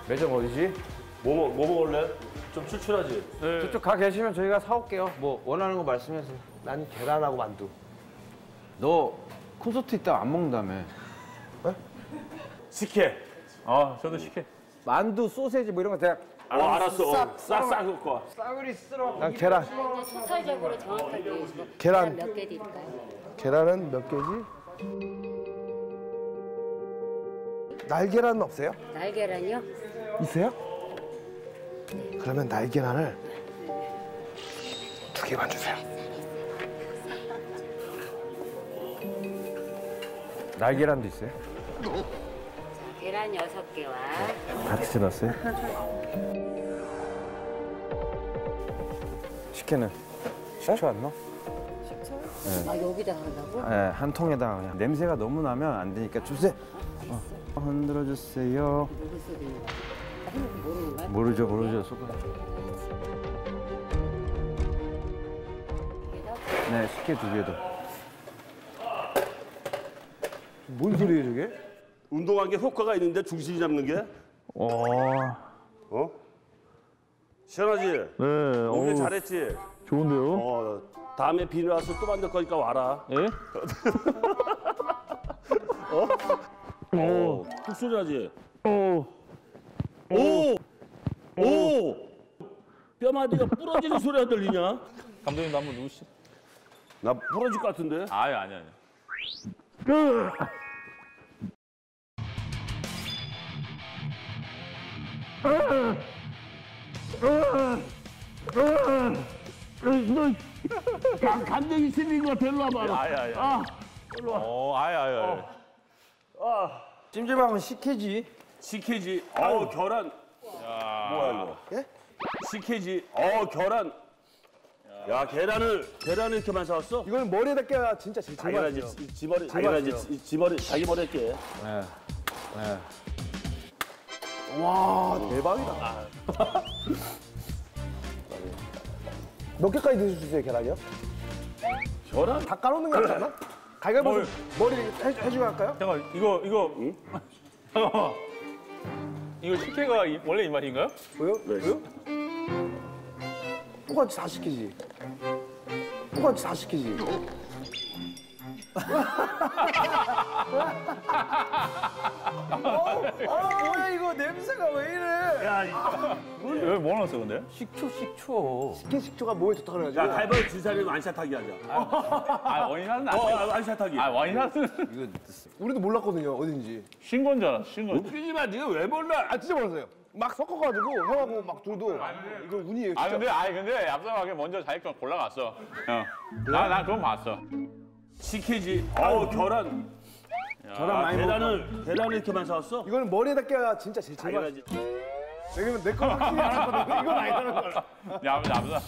매점 어디지? 뭐 먹을래? 좀 출출하지? 네. 저쪽 가 계시면 저희가 사올게요. 뭐 원하는 거 말씀하세요. 난 계란하고 만두. 너 콘서트 있다가 안 먹는다며. 식혜. 아, 저도 식혜. 만두, 소세지 뭐 이런 거 대학 알았어. 싹 갖고 와. 싸그리 쓸어. 난 계란. 토탈적으로 정확하게 계란. 몇 개 드릴까요? 계란은 몇 개지? 날계란은 없어요? 날계란이요? 있어요? 그러면 날계란을 2개만 주세요. 날계란도 있어요? 계란 6개와 같이 넣었어요? 식혜는 식초 안 넣어? 아 여기다 한다고? 네, 한 통에다가 그냥 냄새가 너무 나면 안 되니까 주세요. 흔들어 주세요. 누구 소리인가? 모르는 거야? 모르죠. 소금. 네, 식혜 2개도. 뭔 소리예요, 저게? 운동한 게 효과가 있는데 중심 잡는 게? 어? 시원하지? 네. 오늘 잘했지? 좋은데요? 다음에 비누 와서 또 만들 거니까 와라. 예? 툭소리 하지? 오. 뼈마디가 부러지는 소리가 들리냐? 감독님도 한번 누우시죠. 나 부러질 것 같은데? 아니. 감정이 실린 것 같아. 일로 와봐. 아예. 찜질방은 식혜지. 식혜지. 계란. 뭐야 이거? 예? 식혜지. 계란. 야, 계란을 이렇게만 사왔어? 이거는 머리에다 껴야 진짜 제일 당연하지. 맛이에요. 지머리, 제일 당연하지. 맛이에요. 지머리, 자기 머리에 깨. 네. 와, 대박이다. 몇 개까지 드실 수 있어요, 계란이요? 계란? 다 까놓는 거 같지 않아? 가위바위보 머리 해주고 할까요? 잠깐 이거 잠깐만. 이거 식혜가 원래 이 맛인가요? 왜요? 똑같이 다 시키지. 똑같이 다 시키지. 뭐야 이거 냄새가 왜 이래? 왜 뭐 넣었어 근데? 식초. 식초가 몸에 좋다 그래가지고. 야, 가위바위보 진 사람이 완샷하기 하자. 원샷은 안 돼. 완샷하기. 원샷은 우리도 몰랐거든요, 어딘지. 신건잖아, 신건. 웃기지 마, 네가 왜 몰라? 아, 진짜 몰랐어요. 막 섞어가지고 형하고 막 둘도 이거 운이에요, 진짜. 근데 얍삽하게 먼저 자기 건 골라갔어. 나 그건 봤어. 식혜지. 계란. 계란 많이 계란을 이렇게만 사왔어? 이거는 머리에다 껴야 진짜 제일 당연하지. 맛이에요. 왜냐면 내 거 확실히 알았거든. 이건 아니라는 걸. 얍삽.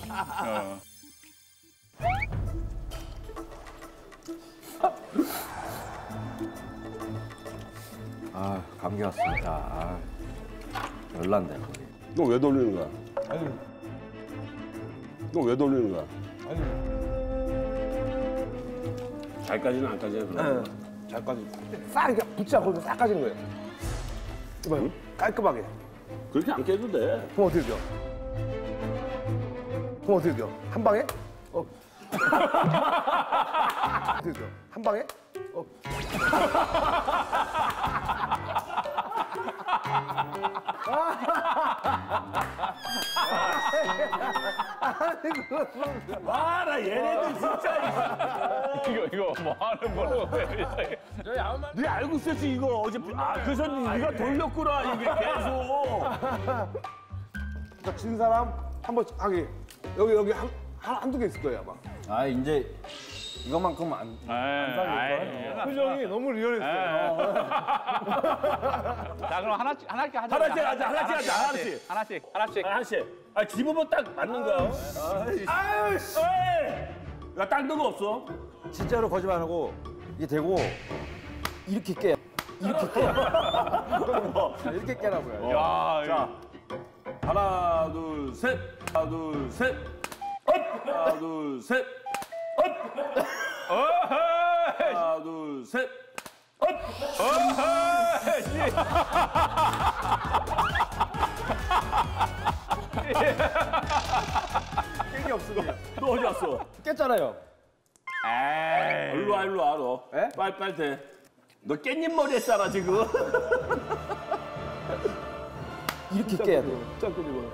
아, 감기 왔습니다. 열난데. 너 왜 돌리는 거야? 너 왜 돌리는 거야? 잘까지는 안 까지는 그런 거. 잘까지. 싹 이렇게 붙지 않고 싹 까지는 거예요. 이봐요. 깔끔하게. 그렇게 안 깨도 돼. 그럼 어떻게 돼요? 한 방에? 어떻게 돼요? 한 방에? 나 얘네들 진짜. 이거 뭐 하는 거라고 해. 네 알고 있었지 이거 어제. 그래서 네가 돌렸구나 이게 계속. 그러니까 진 사람 한 번 하기. 여기 한두 개 있을 거예요, 아마. 아, 이제 이것만큼은 안 아이. 표정이 너무 리얼했어요. 자, 그럼 하나씩 하자. 하나씩. 집으면 딱 맞는 거야. 아유씨. 야, 딴 데가 없어. 진짜로 거짓말 안 하고 이게 되고 이렇게 깨. 이렇게 깨라고요. 야, 자, 하나, 둘, 셋. 하나, 둘, 셋. 하나, 둘, 셋. 하나, 둘, 셋. 했잖아요. 에이. 일로 와, 너. 에? 빨리 돼. 너 깻잎 머리 했잖아, 지금. 이렇게 깨야 돼. 짜 끓이고.